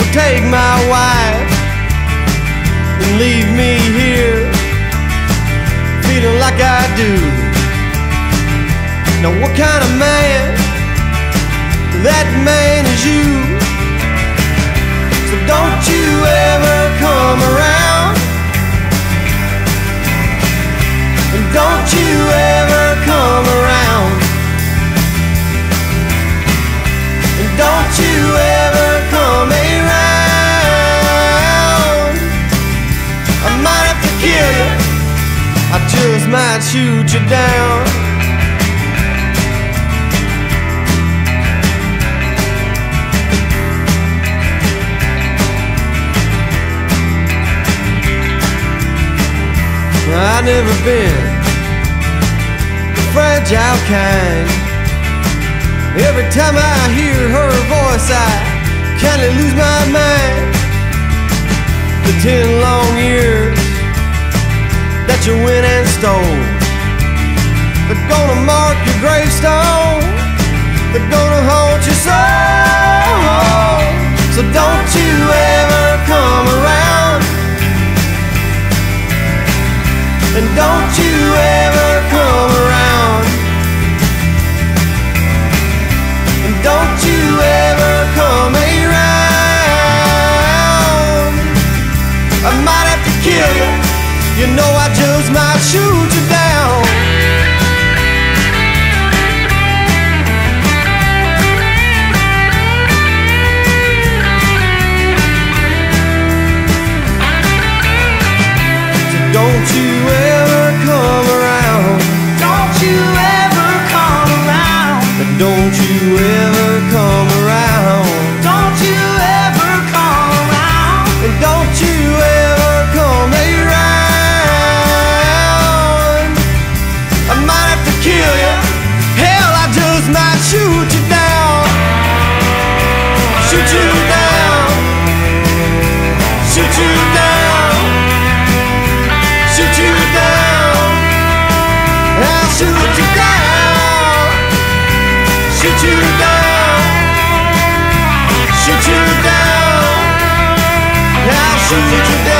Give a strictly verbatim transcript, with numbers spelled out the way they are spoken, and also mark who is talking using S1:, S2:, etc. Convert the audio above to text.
S1: take my wife and leave me here feeling like I do. Now what kind of man? That man is you. So don't you ever come around, and don't you ever come around, and don't you ever come around. I might have to kill you, I just might shoot you down. I've never been the fragile kind. Every time I hear her voice I kinda lose my mind. The ten long years that you went and stole, they're gonna mark your gravestone, they're gonna haunt your soul. So don't you ever come around, and don't you ever come around, and don't you ever come around. I might have to kill you, you know I just might shoot you down. So don't you ever come around,
S2: don't you ever come around,
S1: don't you ever come around,
S2: don't you ever come around,
S1: and don't you ever come around. I might have to kill you, hell I just might shoot you down, shoot you down, shoot you down, shoot you down, I'll shoot you down, shoot you down, shoot you down, I'll shoot you down.